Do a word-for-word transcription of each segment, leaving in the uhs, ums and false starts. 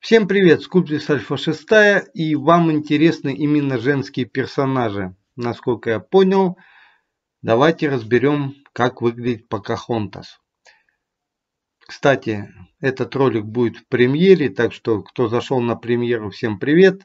Всем привет, Скульптис Альфа шесть, и вам интересны именно женские персонажи. Насколько я понял, давайте разберем, как выглядит Покахонтас. Кстати, этот ролик будет в премьере, так что кто зашел на премьеру, всем привет.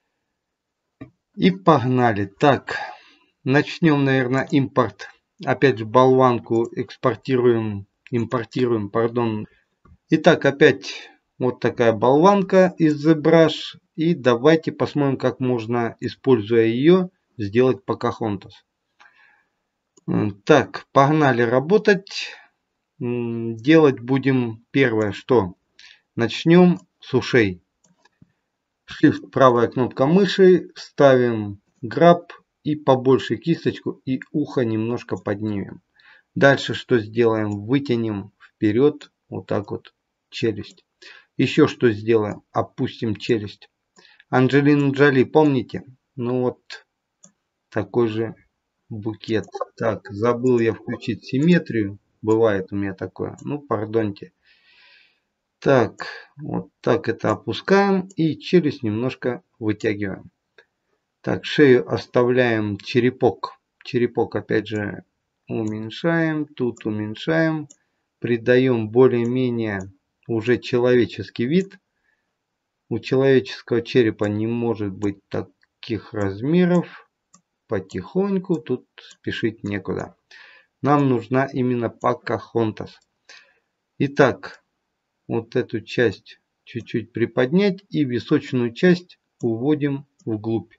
И погнали. Так, начнем, наверное, импорт. Опять же, болванку экспортируем, импортируем, пардон. Итак, опять вот такая болванка из ZBrush. И давайте посмотрим, как можно, используя ее, сделать Покахонтас. Так, погнали работать. Делать будем первое, что начнем с ушей. Shift, правая кнопка мыши, ставим граб и побольше кисточку, и ухо немножко поднимем. Дальше что сделаем? Вытянем вперед, вот так вот, челюсть. Еще что сделаем? Опустим челюсть. Анджелину Джоли, помните? Ну вот, такой же букет. Так, забыл я включить симметрию. Бывает у меня такое. Ну, пардоньте. Так, вот так это опускаем. И челюсть немножко вытягиваем. Так, шею оставляем черепок. Черепок опять же уменьшаем. Тут уменьшаем. Придаем более-менее уже человеческий вид. У человеческого черепа не может быть таких размеров. Потихоньку, тут спешить некуда. Нам нужна именно Покахонтас. Итак, вот эту часть чуть-чуть приподнять и височную часть уводим вглубь.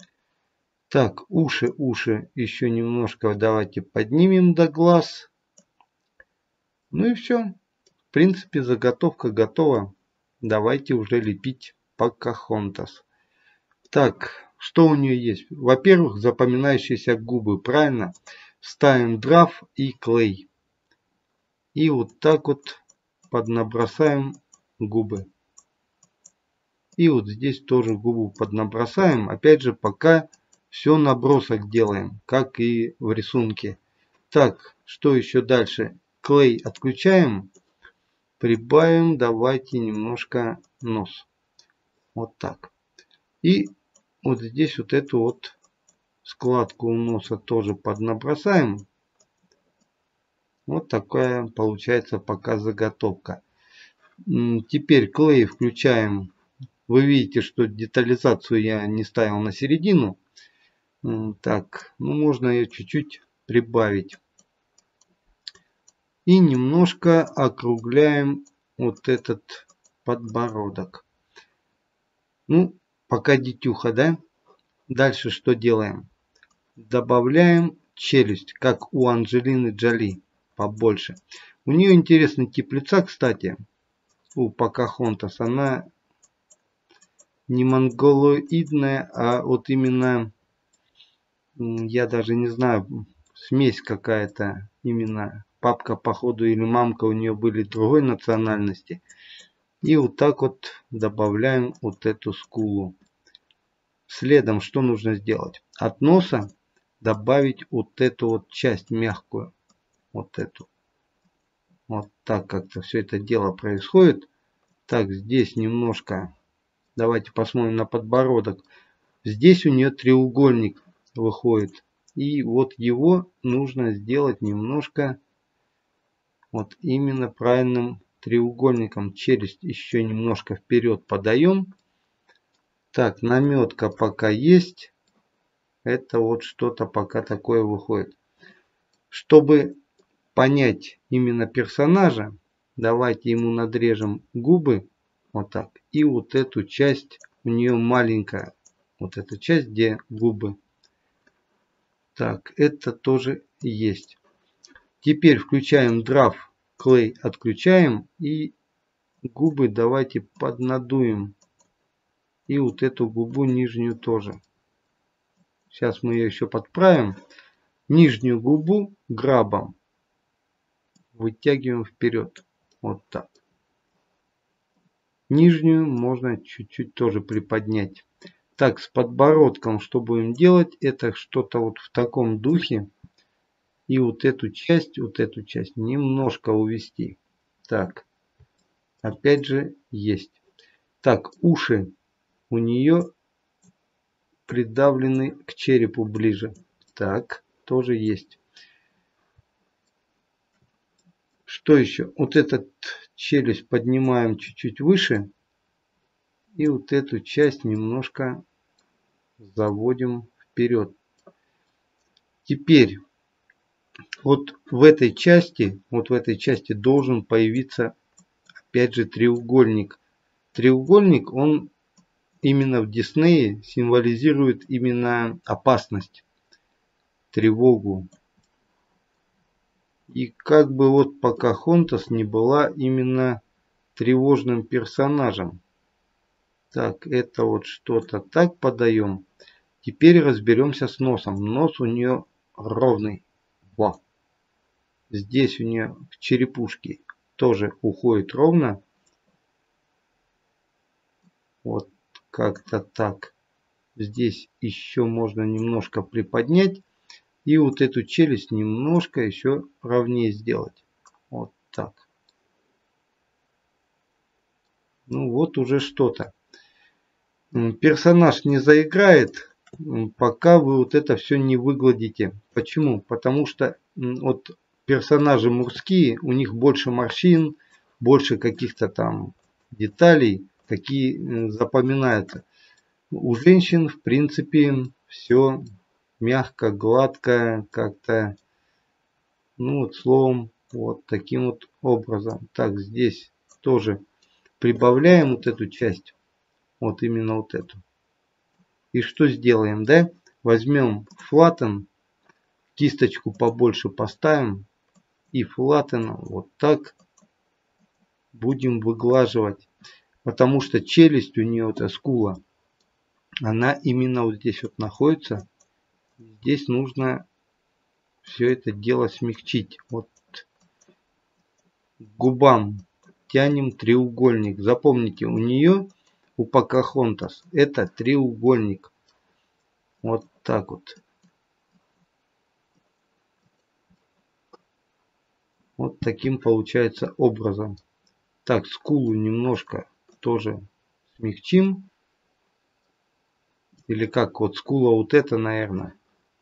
Так, уши, уши еще немножко давайте поднимем до глаз. Ну и все. В принципе, заготовка готова. Давайте уже лепить Покахонтас. Так, что у нее есть? Во-первых, запоминающиеся губы, правильно? Ставим драф и клей. И вот так вот поднабросаем губы. И вот здесь тоже губу поднабросаем. Опять же, пока все набросок делаем, как и в рисунке. Так, что еще дальше? Клей отключаем. Прибавим, давайте немножко нос. Вот так. И вот здесь вот эту вот складку у носа тоже поднабросаем. Вот такая получается пока заготовка. Теперь клей включаем. Вы видите, что детализацию я не ставил на середину. Так, ну можно ее чуть-чуть прибавить. И немножко округляем вот этот подбородок. Ну, пока детюха, да? Дальше что делаем? Добавляем челюсть, как у Анджелины Джоли, побольше. У нее интересный тип лица, кстати, у Покахонтас. Она не монголоидная, а вот именно, я даже не знаю, смесь какая-то. Именно папка, походу, или мамка у нее были другой национальности. И вот так вот добавляем вот эту скулу. Следом что нужно сделать? От носа добавить вот эту вот часть мягкую. Вот эту. Вот так как-то все это дело происходит. Так, здесь немножко. Давайте посмотрим на подбородок. Здесь у нее треугольник выходит. И вот его нужно сделать немножко вот именно правильным треугольником. Челюсть еще немножко вперед подаем. Так, наметка пока есть. Это вот что-то пока такое выходит. Чтобы понять именно персонажа, давайте ему надрежем губы. Вот так. И вот эту часть, у нее маленькая. Вот эта часть, где губы. Так, это тоже есть. Теперь включаем драф, клей отключаем. И губы давайте поднадуем. И вот эту губу нижнюю тоже. Сейчас мы ее еще подправим. Нижнюю губу грабом вытягиваем вперед. Вот так. Нижнюю можно чуть-чуть тоже приподнять. Так, с подбородком что будем делать? Это что-то вот в таком духе. И вот эту часть, вот эту часть немножко увести. Так. Опять же есть. Так, уши у нее придавлены к черепу ближе. Так, тоже есть. Что еще? Вот этот челюсть поднимаем чуть-чуть выше. И вот эту часть немножко заводим вперед. Теперь вот в этой части, вот в этой части должен появиться опять же треугольник. Треугольник, он именно в Диснее символизирует именно опасность, тревогу. И как бы вот Покахонтас не была именно тревожным персонажем. Так, это вот что-то так подаем. Теперь разберемся с носом. Нос у нее ровный. Во. Здесь у нее к черепушке тоже уходит ровно. Вот как-то так. Здесь еще можно немножко приподнять. И вот эту челюсть немножко еще ровнее сделать. Вот так. Ну вот уже что-то. Персонаж не заиграет, пока вы вот это все не выгладите. Почему? Потому что вот персонажи мужские, у них больше морщин, больше каких-то там деталей, какие запоминаются. У женщин, в принципе, все мягко, гладко, как-то, ну вот словом, вот таким вот образом. Так, здесь тоже прибавляем вот эту часть, вот именно вот эту. И что сделаем, да? Возьмем флаттен, кисточку побольше поставим и флаттеном вот так будем выглаживать. Потому что челюсть у нее, эта скула, она именно вот здесь вот находится. Здесь нужно все это дело смягчить. Вот к губам тянем треугольник. Запомните, у нее, у Покахонтас, это треугольник. Вот так вот. Вот таким получается образом. Так, скулу немножко тоже смягчим. Или как, вот скула вот это, наверное.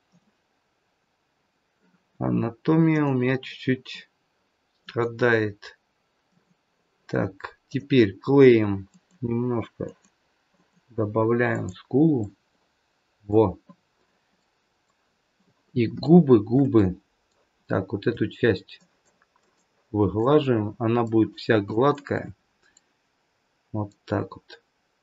Анатомия у меня чуть-чуть страдает. Так, теперь клеем немножко, добавляем скулу. Во. И губы, губы. Так, вот эту часть выглаживаем. Она будет вся гладкая. Вот так вот.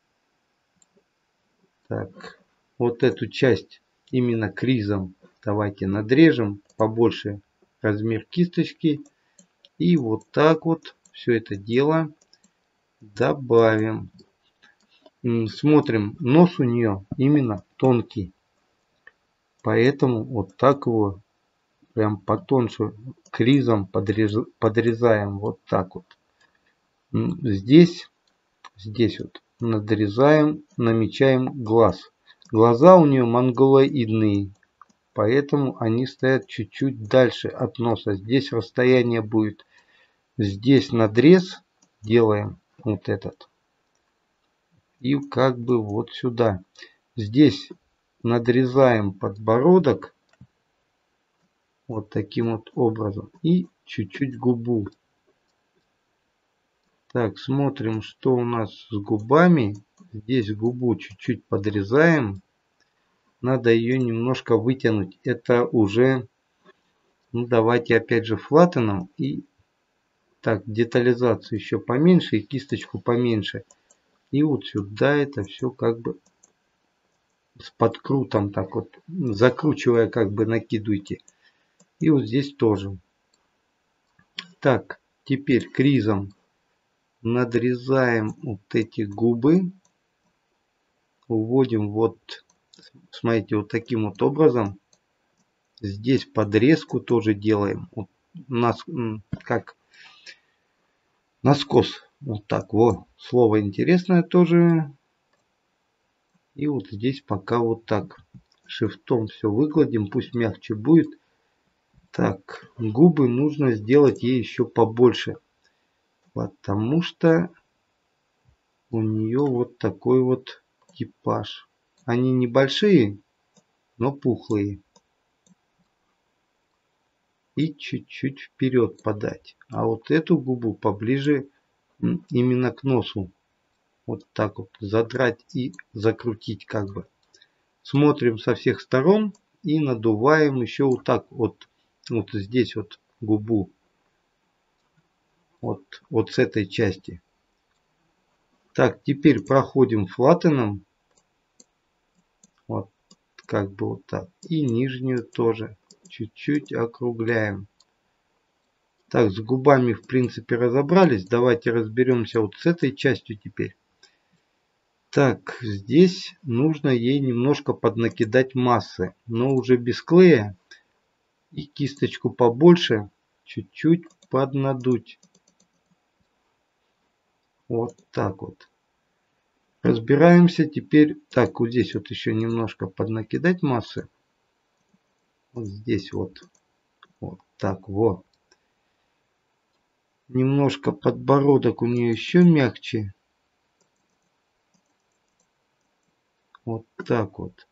Так, вот эту часть именно кризом давайте надрежем побольше размер кисточки. И вот так вот все это дело добавим. Смотрим, нос у нее именно тонкий. Поэтому вот так его прям потоньше кризом подрез, подрезаем. Вот так вот. Здесь, здесь вот надрезаем, намечаем глаз. Глаза у нее монголоидные. Поэтому они стоят чуть-чуть дальше от носа. Здесь расстояние будет. Здесь надрез делаем вот этот. И как бы вот сюда. Здесь надрезаем подбородок. Вот таким вот образом. И чуть-чуть губу. Так, смотрим, что у нас с губами. Здесь губу чуть-чуть подрезаем. Надо ее немножко вытянуть. Это уже, ну давайте опять же флаттеном. И так, детализацию еще поменьше и кисточку поменьше. И вот сюда это все как бы с подкрутом так вот, закручивая, как бы накидывайте. И вот здесь тоже. Так, теперь кризом надрезаем вот эти губы. Уводим вот, смотрите, вот таким вот образом. Здесь подрезку тоже делаем. Вот нас, как наскос. Вот так вот. Слово интересное тоже. И вот здесь пока вот так. Шрифтом все выкладем. Пусть мягче будет. Так, губы нужно сделать ей еще побольше. Потому что у нее вот такой вот типаж. Они небольшие, но пухлые. И чуть-чуть вперед подать. А вот эту губу поближе именно к носу. Вот так вот задрать и закрутить как бы. Смотрим со всех сторон и надуваем еще вот так вот. Вот здесь вот губу. Вот, вот с этой части. Так, теперь проходим флаттеном. Вот как бы вот так. И нижнюю тоже чуть-чуть округляем. Так, с губами в принципе разобрались. Давайте разберемся вот с этой частью теперь. Так, здесь нужно ей немножко поднакидать массы. Но уже без клея. И кисточку побольше. Чуть-чуть поднадуть. Вот так вот. Разбираемся теперь. Так, вот здесь вот еще немножко поднакидать массы. Вот здесь вот. Вот так вот. Немножко подбородок у нее еще мягче. Вот так вот.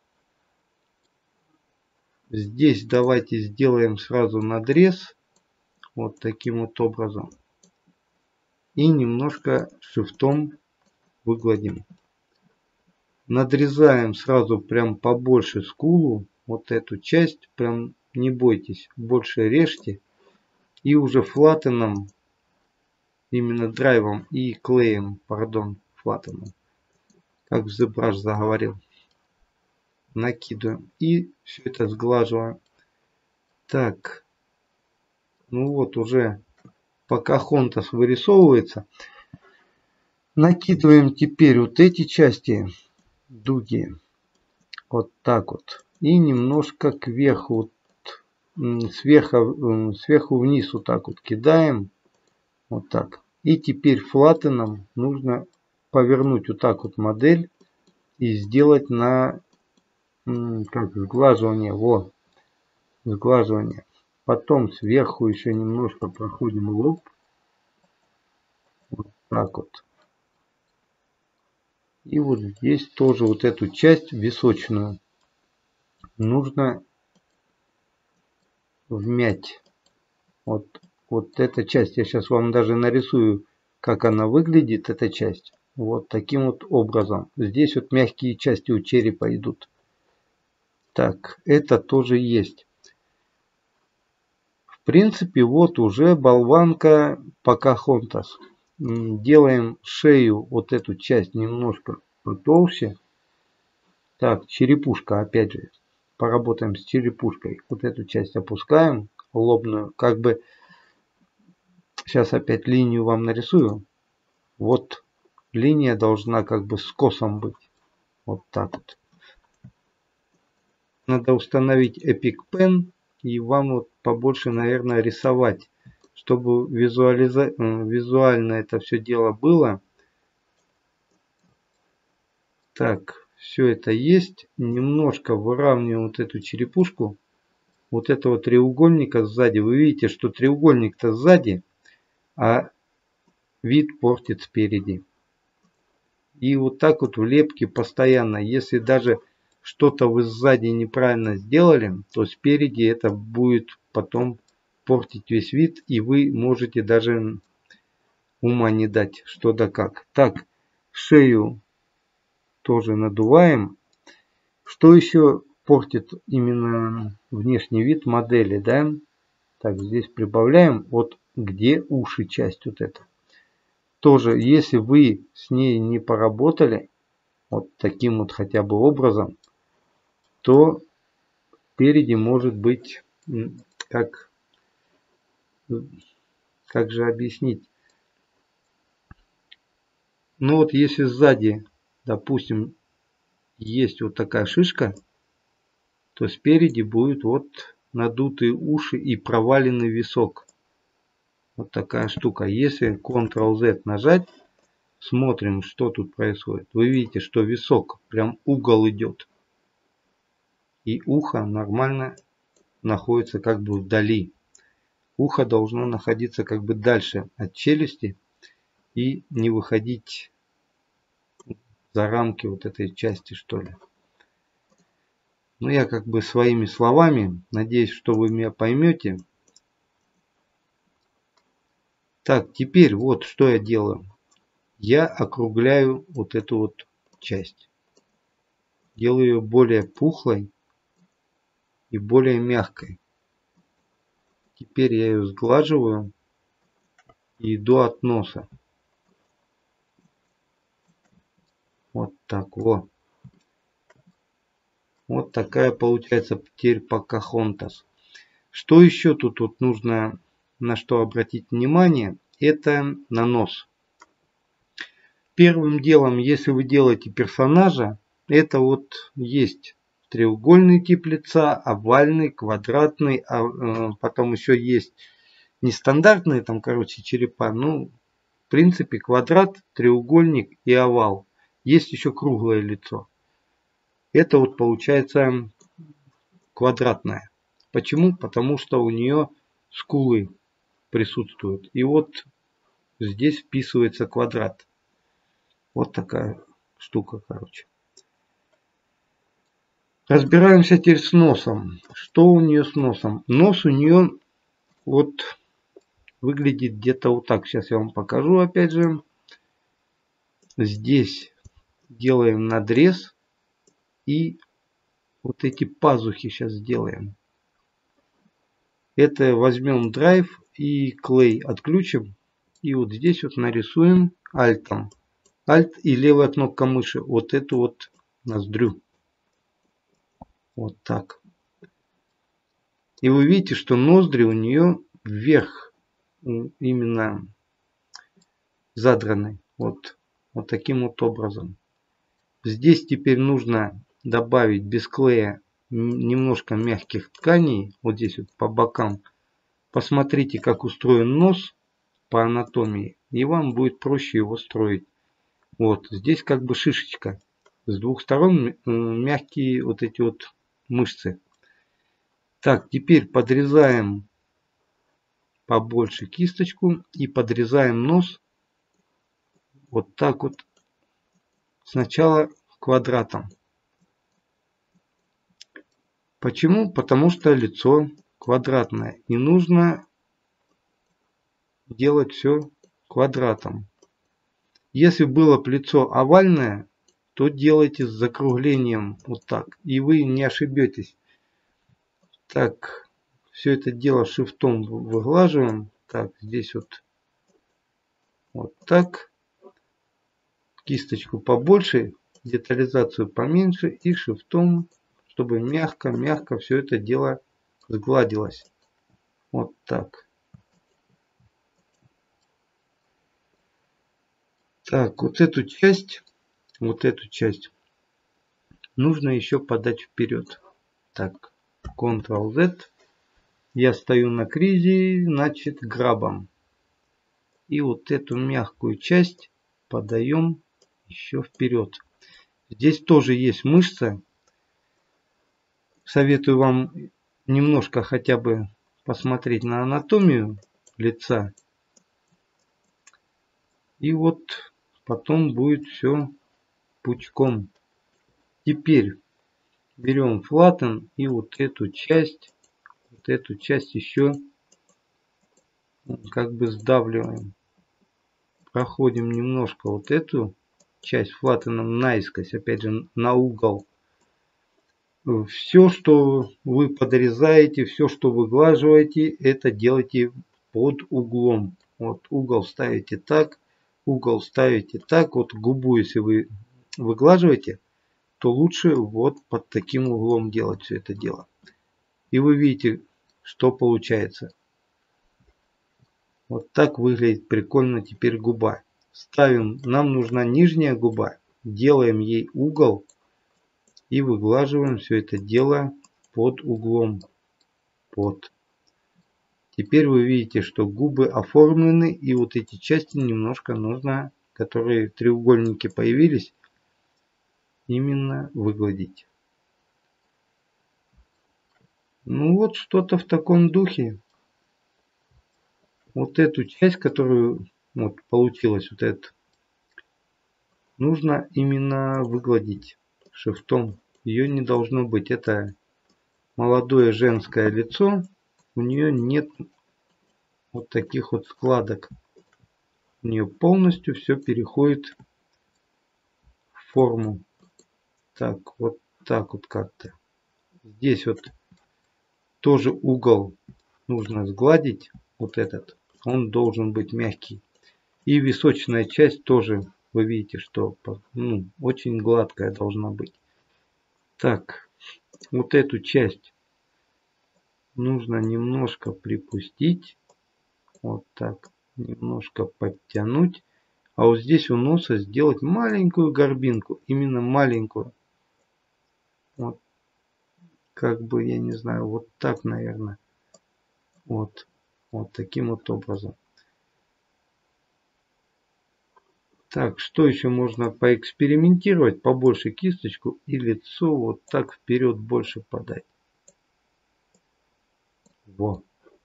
Здесь давайте сделаем сразу надрез. Вот таким вот образом. И немножко шрифтом выгладим. Надрезаем сразу прям побольше скулу. Вот эту часть. Прям не бойтесь. Больше режьте. И уже флаттеном. Именно драйвом и клеем. Пардон. Флаттеном. Как в ZBrush заговорил. Накидываем. И все это сглаживаем. Так. Ну вот уже Покахонтас вырисовывается. Накидываем теперь вот эти части дуги. Вот так вот. И немножко кверху. Вот, сверху, сверху вниз вот так вот кидаем. Вот так. И теперь флаттеном нужно повернуть вот так вот модель. И сделать на как сглаживание. Вот. Сглаживание. Потом сверху еще немножко проходим лоб. Вот так вот. И вот здесь тоже вот эту часть височную нужно вмять. Вот, вот эта часть. Я сейчас вам даже нарисую, как она выглядит, эта часть. Вот таким вот образом. Здесь вот мягкие части у черепа идут. Так, это тоже есть. В принципе, вот уже болванка Покахонтас. Делаем шею, вот эту часть немножко потолще. Так, черепушка, опять же. Поработаем с черепушкой. Вот эту часть опускаем, лобную. Как бы, сейчас опять линию вам нарисую. Вот линия должна как бы скосом быть. Вот так вот. Надо установить Epic Pen. И вам вот побольше, наверное, рисовать. Чтобы визуализа... визуально это все дело было. Так, все это есть. Немножко выравниваем вот эту черепушку. Вот этого треугольника сзади. Вы видите, что треугольник-то сзади, а вид портит спереди. И вот так вот в лепке постоянно. Если даже что-то вы сзади неправильно сделали, то спереди это будет потом портить весь вид. И вы можете даже ума не дать, что да как. Так, шею тоже надуваем. Что еще портит именно внешний вид модели, да? Так, здесь прибавляем. Вот где уши, часть вот эта. Тоже, если вы с ней не поработали, вот таким вот хотя бы образом, то спереди может быть, как, как же объяснить? Ну вот если сзади, допустим, есть вот такая шишка, то спереди будет вот надутые уши и проваленный висок. Вот такая штука. Если контрол зет нажать, смотрим, что тут происходит. Вы видите, что висок, прям угол идет. И ухо нормально находится как бы вдали. Ухо должно находиться как бы дальше от челюсти и не выходить за рамки вот этой части, что ли. Ну, я как бы своими словами, надеюсь, что вы меня поймете. Так, теперь вот что я делаю. Я округляю вот эту вот часть. Делаю ее более пухлой и более мягкой. Теперь я ее сглаживаю и иду от носа. Вот так вот. Вот такая получается теперь Покахонтас. Что еще тут, тут нужно на что обратить внимание? Это на нос. Первым делом, если вы делаете персонажа, это вот есть треугольный тип лица, овальный, квадратный, а э, потом еще есть нестандартные там, короче, черепа. Ну, в принципе, квадрат, треугольник и овал. Есть еще круглое лицо. Это вот получается квадратное. Почему? Потому что у нее скулы присутствуют. И вот здесь вписывается квадрат. Вот такая штука, короче. Разбираемся теперь с носом. Что у нее с носом? Нос у нее вот выглядит где-то вот так. Сейчас я вам покажу опять же. Здесь делаем надрез. И вот эти пазухи сейчас сделаем. Это возьмем драйв и клей отключим. И вот здесь вот нарисуем альтом. Альт и левая кнопка мыши. Вот эту вот ноздрю. Вот так. И вы видите, что ноздри у нее вверх. Именно задраны. Вот, вот таким вот образом. Здесь теперь нужно добавить без клея немножко мягких тканей. Вот здесь вот по бокам. Посмотрите, как устроен нос по анатомии. И вам будет проще его строить. Вот здесь как бы шишечка. С двух сторон мягкие вот эти вот мышцы. Так, теперь подрезаем побольше кисточку и подрезаем нос вот так вот. Сначала квадратом. Почему? Потому что лицо квадратное. И нужно делать все квадратом. Если было бы лицо овальное, то делайте с закруглением вот так. И вы не ошибетесь. Так, все это дело шрифтом выглаживаем. Так, здесь вот вот так. Кисточку побольше, детализацию поменьше и шрифтом, чтобы мягко-мягко все это дело сгладилось. Вот так. Так, вот эту часть, вот эту часть нужно еще подать вперед. Так, контрол зет. Я стою на кризе, значит, грабом. И вот эту мягкую часть подаем еще вперед. Здесь тоже есть мышца. Советую вам немножко хотя бы посмотреть на анатомию лица. И вот потом будет все пучком. Теперь берем флаттен и вот эту часть, вот эту часть еще как бы сдавливаем. Проходим немножко вот эту часть флаттеном наискось, опять же на угол. Все, что вы подрезаете, все, что выглаживаете, это делайте под углом. Вот угол ставите так, угол ставите так. Вот губу, если вы выглаживаете, то лучше вот под таким углом делать все это дело. И вы видите, что получается. Вот так выглядит прикольно теперь губа. Ставим, нам нужна нижняя губа, делаем ей угол. И выглаживаем все это дело под углом. Под. Теперь вы видите, что губы оформлены. И вот эти части немножко нужно, которые треугольники появились, именно выгладить. Ну вот что-то в таком духе. Вот эту часть, которую вот получилось, вот этот нужно именно выгладить шрифтом. Ее не должно быть. Это молодое женское лицо. У нее нет вот таких вот складок. У нее полностью все переходит в форму. Так, вот так вот как-то. Здесь вот тоже угол нужно сгладить. Вот этот. Он должен быть мягкий. И височная часть тоже, вы видите, что ну, очень гладкая должна быть. Так, вот эту часть нужно немножко припустить. Вот так. Немножко подтянуть. А вот здесь у носа сделать маленькую горбинку. Именно маленькую. Вот. Как бы, я не знаю, вот так, наверное. Вот. Вот таким вот образом. Так, что еще можно поэкспериментировать? Побольше кисточку и лицо вот так вперед больше подать. Во.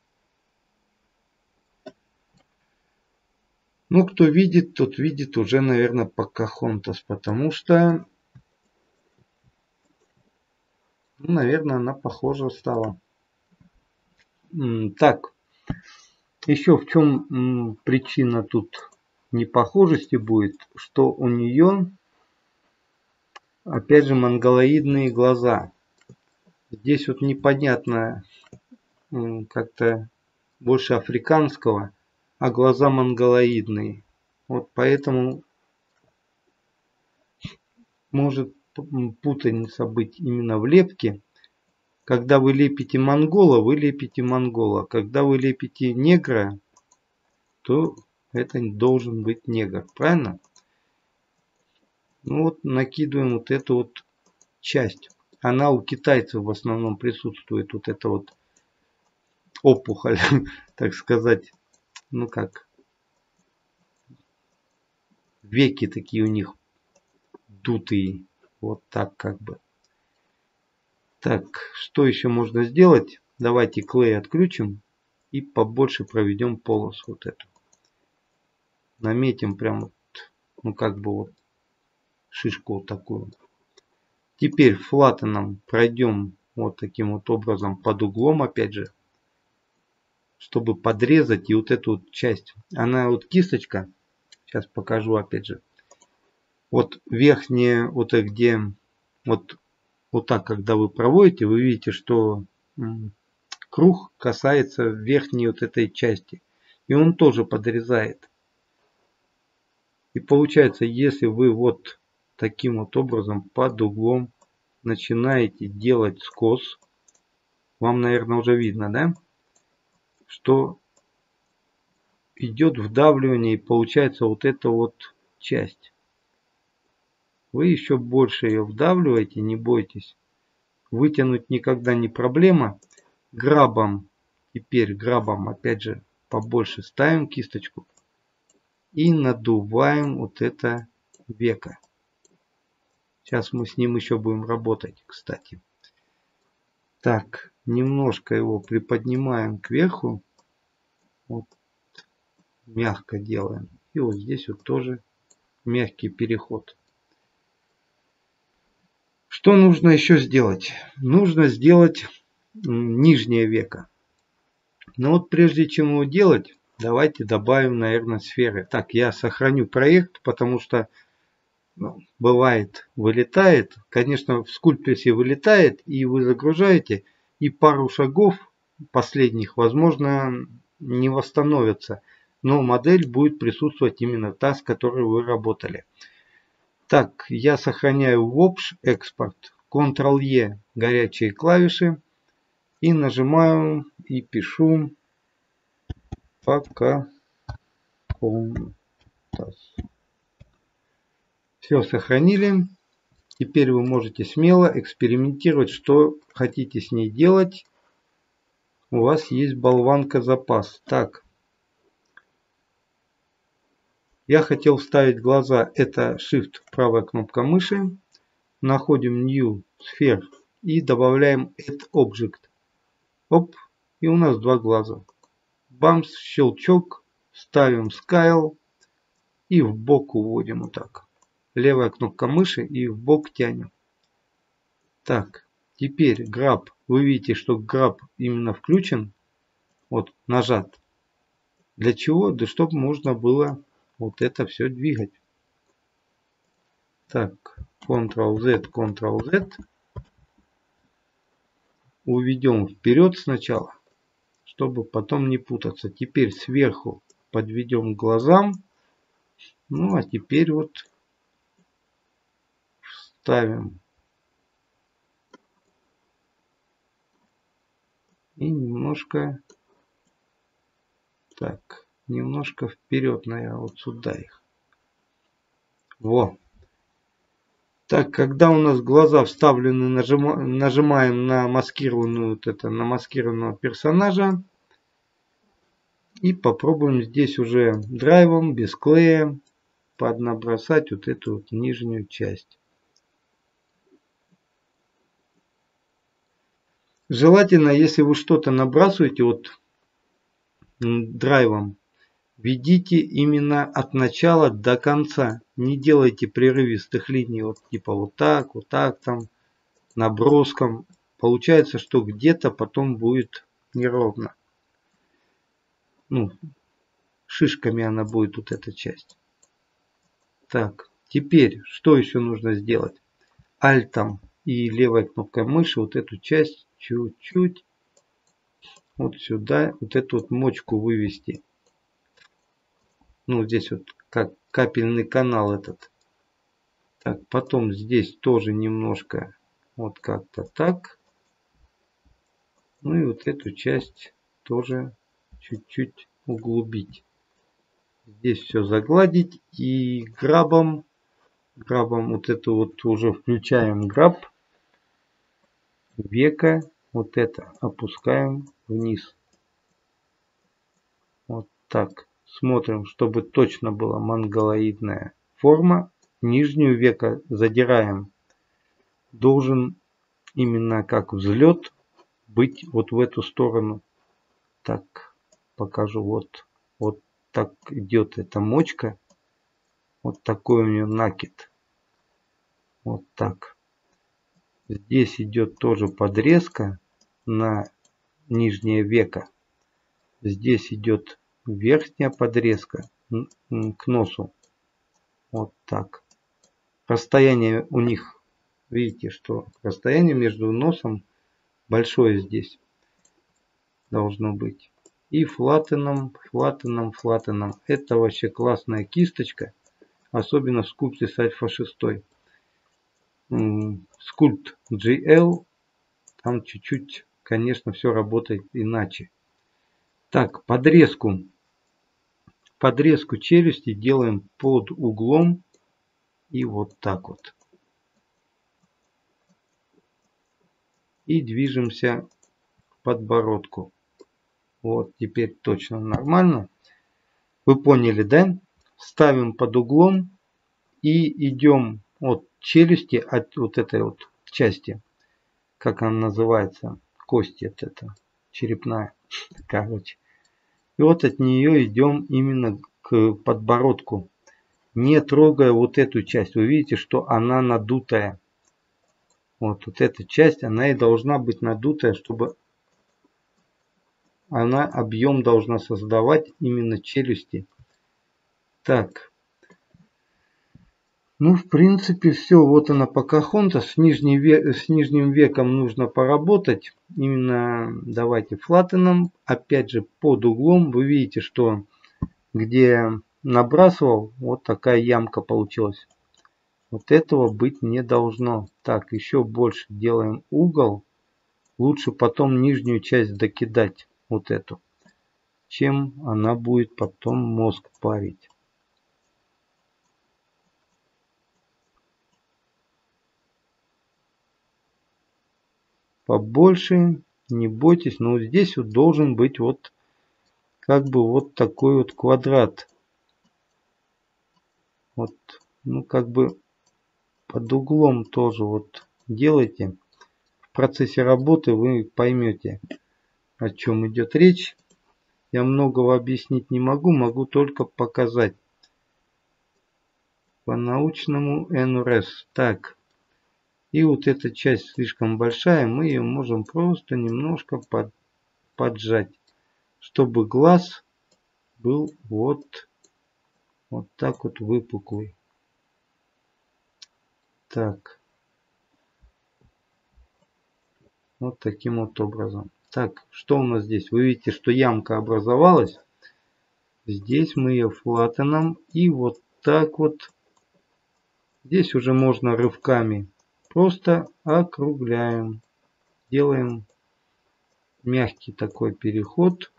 Ну, кто видит, тот видит уже, наверное, Покахонтас, потому что, ну, наверное, она похожа стала. Так, еще в чем причина тут непохожести будет, что у нее, опять же, монголоидные глаза. Здесь вот непонятно, как-то больше африканского, а глаза монголоидные. Вот поэтому может путаница быть именно в лепке. Когда вы лепите монгола, вы лепите монгола. Когда вы лепите негра, то это должен быть негр. Правильно? Ну вот накидываем вот эту вот часть. Она у китайцев в основном присутствует. Вот эта вот опухоль, так сказать. Ну как. Веки такие у них дутые. Вот так как бы. Так, что еще можно сделать? Давайте клей отключим и побольше проведем полосу вот эту. Наметим прям вот, ну как бы вот шишку вот такую. Теперь флаттеном пройдем вот таким вот образом под углом опять же, чтобы подрезать и вот эту вот часть. Она вот кисточка, сейчас покажу опять же. Вот верхняя, вот где, вот, вот так, когда вы проводите, вы видите, что круг касается верхней вот этой части. И он тоже подрезает. И получается, если вы вот таким вот образом под углом начинаете делать скос, вам, наверное, уже видно, да? Что идет вдавливание и получается вот эта вот часть. Вы еще больше ее вдавливаете, не бойтесь. Вытянуть никогда не проблема. Грабом, теперь грабом опять же побольше ставим кисточку. И надуваем вот это веко. Сейчас мы с ним еще будем работать, кстати. Так, немножко его приподнимаем кверху. Вот, мягко делаем. И вот здесь вот тоже мягкий переход. Что нужно еще сделать? Нужно сделать нижнее веко. Но вот прежде чем его делать, давайте добавим, наверное, сферы. Так, я сохраню проект, потому что ну, бывает вылетает. Конечно, в скульптусе вылетает, и вы загружаете, и пару шагов последних, возможно, не восстановятся. Но модель будет присутствовать именно та, с которой вы работали. Так, я сохраняю в общ экспорт, контрол-Е, горячие клавиши, и нажимаю и пишу пока. Все сохранили. Теперь вы можете смело экспериментировать, что хотите с ней делать. У вас есть болванка запас. Так. Я хотел вставить глаза. Это Shift, правая кнопка мыши. Находим New Sphere и добавляем Add Object. Оп. И у нас два глаза. Бамс, щелчок. Ставим Scale. И в бок уводим вот так. левая кнопка мыши и в бок тянем. Так, теперь граб. Вы видите, что граб именно включен. Вот, нажат. Для чего? Да чтобы можно было вот это все двигать. Так, контрол-Z, контрол-Z. Уведем вперед сначала, чтобы потом не путаться. Теперь сверху подведем к глазам. Ну, а теперь вот ставим. И немножко, так, немножко вперед, наверное, вот сюда их. Во. Так, когда у нас глаза вставлены, нажима, нажимаем на маскированную, вот это, на маскированного персонажа. И попробуем здесь уже драйвом, без клея, поднабросать вот эту вот нижнюю часть. Желательно, если вы что-то набрасываете вот драйвом, ведите именно от начала до конца. Не делайте прерывистых линий, вот типа вот так, вот так там, наброском. Получается, что где-то потом будет неровно. Ну, шишками она будет, вот эта часть. Так, теперь, что еще нужно сделать? Альтом и левой кнопкой мыши вот эту часть чуть-чуть вот сюда, вот эту вот мочку вывести. Ну, здесь вот как капельный канал этот. Так, потом здесь тоже немножко вот как-то так. Ну и вот эту часть тоже чуть-чуть углубить. Здесь все загладить и грабом, грабом вот это вот уже включаем граб. Века вот это опускаем вниз. Вот так. Смотрим, чтобы точно была монголоидная форма. Нижнюю века задираем. Должен именно как взлет быть вот в эту сторону. Так, покажу. Вот, вот так идет эта мочка. Вот такой у нее накид. Вот так. Здесь идет тоже подрезка на нижнее веко. Здесь идет верхняя подрезка к носу. Вот так. Расстояние у них, видите, что расстояние между носом большое здесь должно быть. И флаттеном, флаттеном, флаттеном. Это вообще классная кисточка. Особенно в скульпте с альфа шесть. Скульпт джи эл. Там чуть-чуть, конечно, все работает иначе. Так, подрезку. Подрезку челюсти делаем под углом. И вот так вот. И движемся к подбородку. Вот теперь точно нормально. Вы поняли, да? Ставим под углом. И идем от челюсти, от вот этой вот части. Как она называется? Кость это, это черепная. Короче. И вот от нее идем именно к подбородку. Не трогая вот эту часть. Вы видите, что она надутая. Вот, вот эта часть, она и должна быть надутая, чтобы она объем должна создавать именно челюсти. Так. Ну, в принципе, все. Вот она Покахонтас. С, нижней ве... с нижним веком нужно поработать. Именно давайте флаттеном. Опять же, под углом. Вы видите, что где набрасывал, вот такая ямка получилась. Вот этого быть не должно. Так, еще больше делаем угол. Лучше потом нижнюю часть докидать. Вот эту. Чем она будет потом мозг парить. Побольше, не бойтесь, но вот здесь вот должен быть вот как бы вот такой вот квадрат. Вот, ну как бы под углом тоже вот делайте. В процессе работы вы поймете, о чем идет речь. Я многого объяснить не могу, могу только показать. по-научному эн эр эс. Так. И вот эта часть слишком большая, мы ее можем просто немножко под, поджать, чтобы глаз был вот, вот так вот выпуклый. Так. Вот таким вот образом. Так, что у нас здесь? Вы видите, что ямка образовалась. Здесь мы ее флаттеном и вот так вот. Здесь уже можно рывками. Просто округляем. Делаем мягкий такой переход.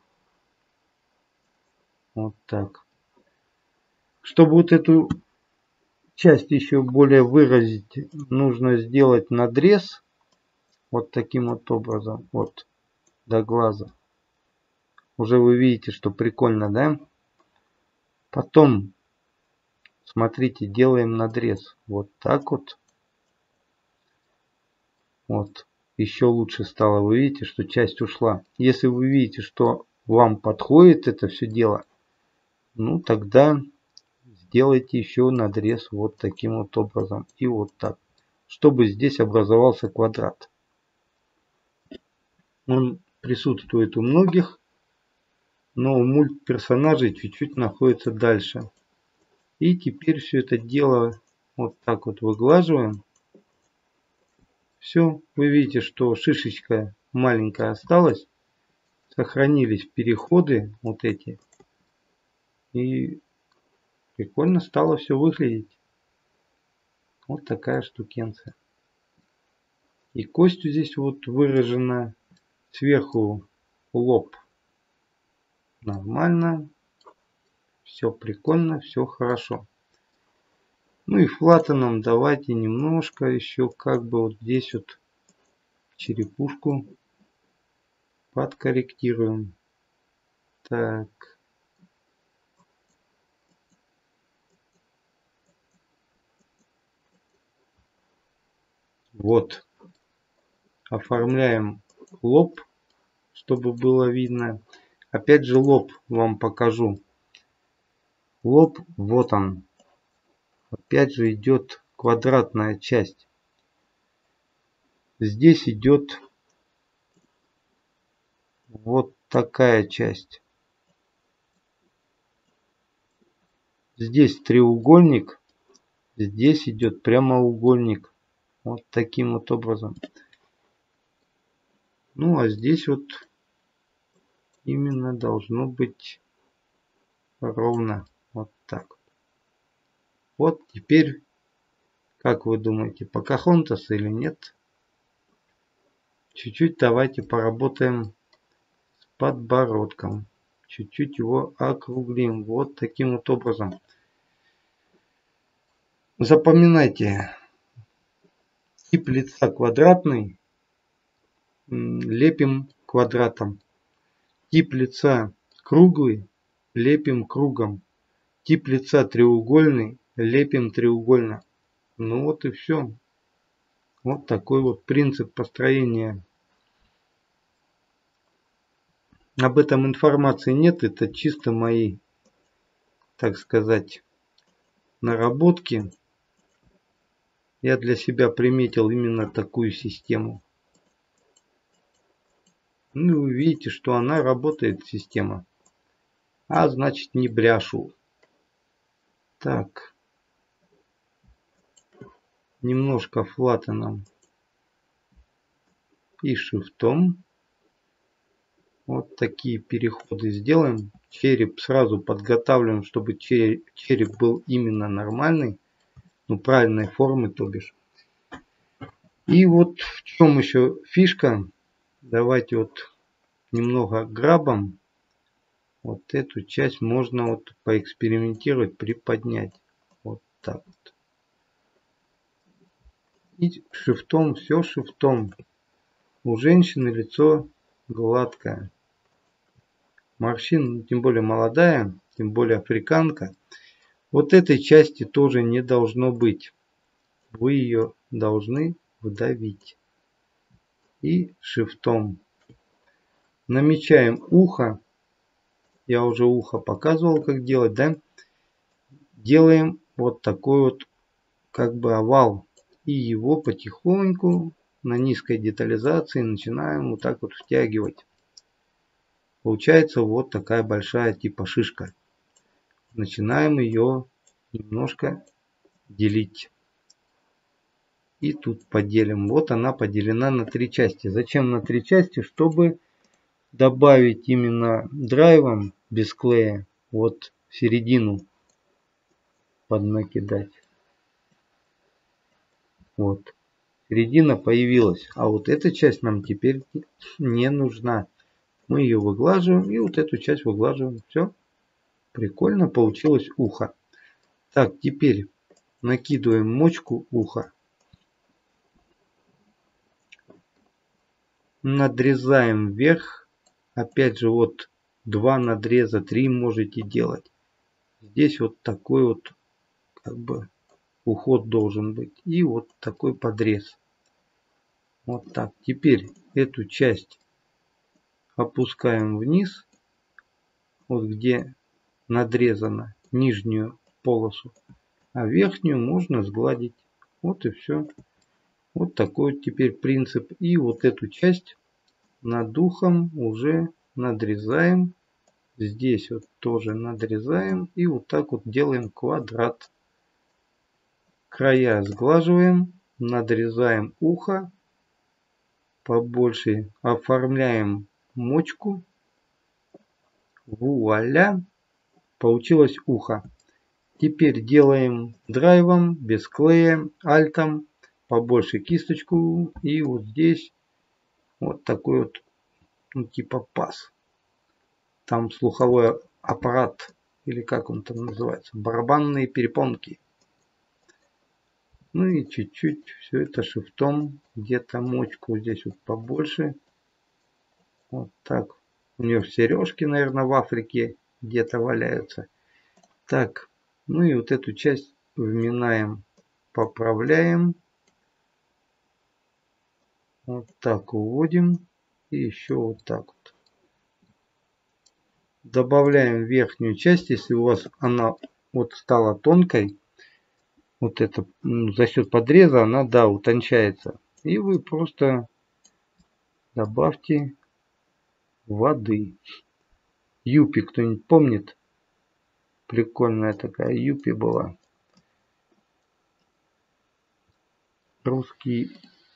Вот так. Чтобы вот эту часть еще более выразить, нужно сделать надрез. Вот таким вот образом. Вот до глаза. Уже вы видите, что прикольно, да? Потом, смотрите, делаем надрез. Вот так вот. Вот. Еще лучше стало. Вы видите, что часть ушла. Если вы видите, что вам подходит это все дело, ну тогда сделайте еще надрез вот таким вот образом. И вот так. Чтобы здесь образовался квадрат. Он присутствует у многих, но у мультперсонажей чуть-чуть находится дальше. И теперь все это дело вот так вот выглаживаем. Все, вы видите, что шишечка маленькая осталась. Сохранились переходы вот эти. И прикольно стало все выглядеть. Вот такая штукенция. И кость здесь вот выражена. Сверху лоб. Нормально. Все прикольно, все хорошо. Ну и флаттеном давайте немножко еще как бы вот здесь вот черепушку подкорректируем. Так. Вот. Оформляем лоб, чтобы было видно. Опять же лоб вам покажу. Лоб, вот он. Опять же идет квадратная часть. Здесь идет вот такая часть. Здесь треугольник. Здесь идет прямоугольник. Вот таким вот образом. Ну а здесь вот именно должно быть ровно вот так. Вот теперь, как вы думаете, Покахонтас или нет? Чуть-чуть давайте поработаем с подбородком. Чуть-чуть его округлим. Вот таким вот образом. Запоминайте. Тип лица квадратный. Лепим квадратом. Тип лица круглый. Лепим кругом. Тип лица треугольный. Лепим треугольно. Ну вот и все. Вот такой вот принцип построения. Об этом информации нет. Это чисто мои, так сказать, наработки. Я для себя приметил именно такую систему. Ну и вы видите, что она работает, система. А значит не бляшу. Так. Немножко флаттеном и шифтом. Вот такие переходы сделаем. Череп сразу подготавливаем, чтобы череп был именно нормальный. Ну, правильной формы, то бишь. И вот в чем еще фишка. Давайте вот немного грабом. Вот эту часть можно вот поэкспериментировать, приподнять. Вот так вот. И шифтом, все шифтом. У женщины лицо гладкое. Морщин, тем более молодая, тем более африканка. Вот этой части тоже не должно быть. Вы ее должны вдавить. И шифтом. Намечаем ухо. Я уже ухо показывал, как делать, да? Делаем вот такой вот как бы овал. И его потихоньку на низкой детализации начинаем вот так вот втягивать. Получается вот такая большая типа шишка. Начинаем ее немножко делить. И тут поделим. Вот она поделена на три части. Зачем на три части? Чтобы добавить именно драйвом без клея вот середину поднакидать. Вот. Середина появилась. А вот эта часть нам теперь не нужна. Мы ее выглаживаем и вот эту часть выглаживаем. Все. Прикольно получилось ухо. Так, теперь накидываем мочку уха. Надрезаем вверх. Опять же вот два надреза, три можете делать. Здесь вот такой вот как бы уход должен быть. И вот такой подрез. Вот так. Теперь эту часть опускаем вниз. Вот где надрезано нижнюю полосу. А верхнюю можно сгладить. Вот и все. Вот такой вот теперь принцип. И вот эту часть над ухом уже надрезаем. Здесь вот тоже надрезаем. И вот так вот делаем квадрат. Края сглаживаем. Надрезаем ухо. Побольше оформляем мочку. Вуаля! Получилось ухо. Теперь делаем драйвом, без клея, альтом. Побольше кисточку. И вот здесь вот такой вот, ну, типа паз. Там слуховой аппарат. Или как он там называется. Барабанные перепонки. Ну и чуть-чуть все это шрифтом. Где-то мочку здесь вот побольше. Вот так. У нее сережки, наверное, в Африке где-то валяются. Так. Ну и вот эту часть вминаем. Поправляем. Вот так уводим. И еще вот так вот. Добавляем верхнюю часть. Если у вас она вот стала тонкой. Вот это ну, за счет подреза она, да, утончается. И вы просто добавьте воды. Юпи кто-нибудь помнит? Прикольная такая юпи была. Русский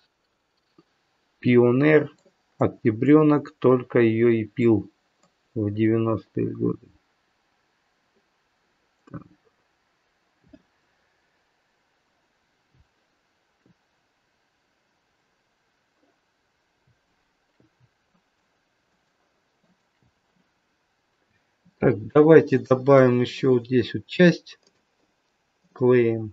пионер, октябренок, только ее и пил в девяностые годы. Так, давайте добавим еще вот здесь вот часть клеем.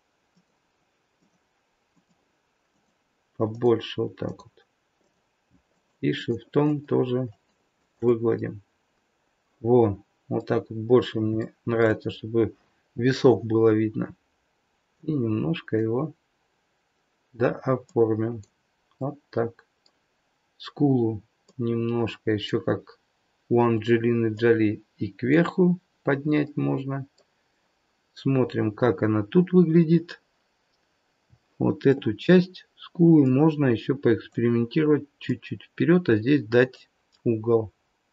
Побольше вот так вот. И шрифтом тоже выгладим. Во, вот так вот больше мне нравится, чтобы весов было видно. И немножко его дооформим. Вот так. Скулу немножко еще как у Анджелины Джоли и кверху поднять можно. Смотрим, как она тут выглядит. Вот эту часть скулы можно еще поэкспериментировать чуть-чуть вперед, а здесь дать угол.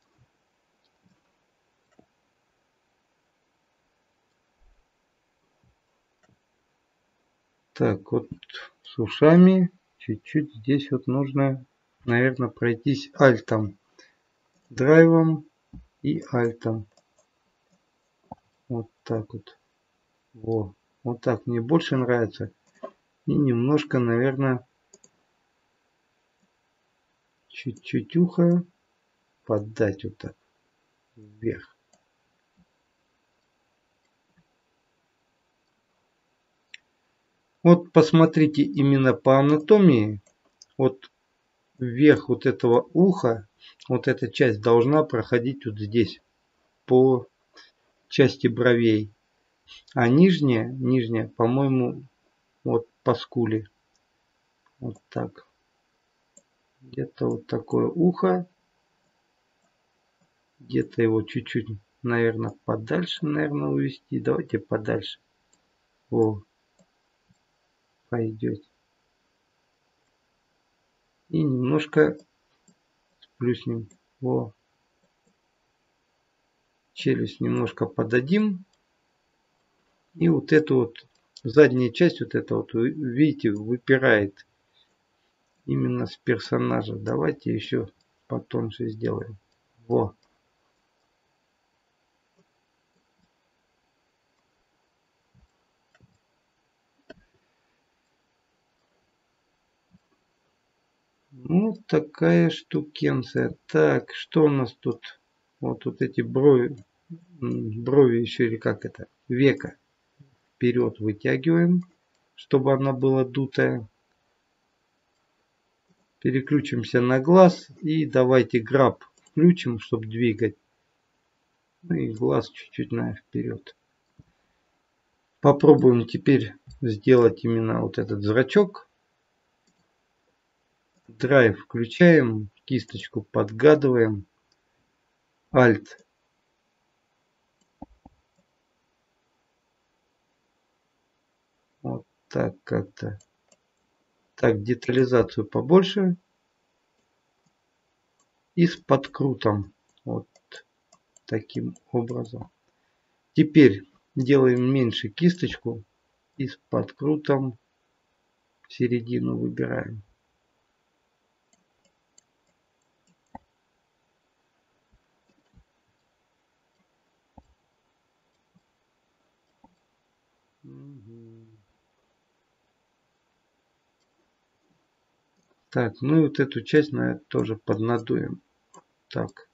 Так, вот с ушами чуть-чуть здесь вот нужно, наверное, пройтись альтом, драйвом и альтом. Вот так вот. Во. Вот так мне больше нравится. И немножко, наверное, чуть-чуть ухо поддать вот так вверх. Вот посмотрите именно по анатомии. Вот вверх вот этого уха, вот эта часть должна проходить вот здесь, по части бровей. А нижняя, нижняя, по-моему, вот по скуле. Вот так. Где-то вот такое ухо. Где-то его чуть-чуть, наверное, подальше, наверное, увести. Давайте подальше. О. пойдет. И немножко сплюснем. Во. Челюсть немножко подадим. И вот эту вот задняя часть, вот это вот, видите, выпирает именно с персонажа. Давайте еще потоньше сделаем. Во. Ну, такая штукенция. Так, что у нас тут? Вот, вот эти брови, брови еще, или как это, века вперед вытягиваем, чтобы она была дутая. Переключимся на глаз и давайте граб включим, чтобы двигать. Ну и глаз чуть-чуть на вперед. Попробуем теперь сделать именно вот этот зрачок. Драйв включаем, кисточку подгадываем. Alt. Вот так как-то. Так, детализацию побольше. И с подкрутом. Вот таким образом. Теперь делаем меньше кисточку. И с подкрутом середину выбираем. Угу. Так, ну и вот эту часть, наверное, тоже поднадуем. Так.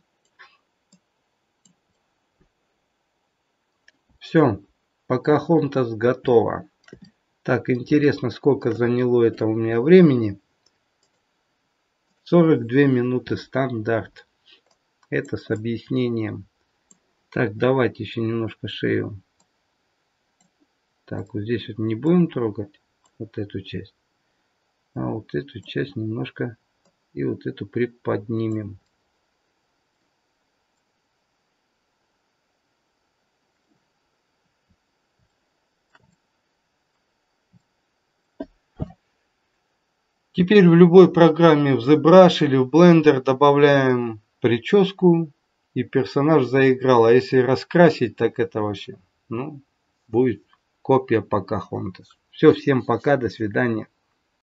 Все. Покахонтас готово. Так, интересно, сколько заняло это у меня времени. сорок две минуты стандарт. Это с объяснением. Так, давайте еще немножко шею. Так, вот здесь вот не будем трогать вот эту часть. А вот эту часть немножко и вот эту приподнимем. Теперь в любой программе в ZBrush или в Blender добавляем прическу, и персонаж заиграл. А если раскрасить, так это вообще, ну, будет копия Покахонтас. Все, всем пока, до свидания.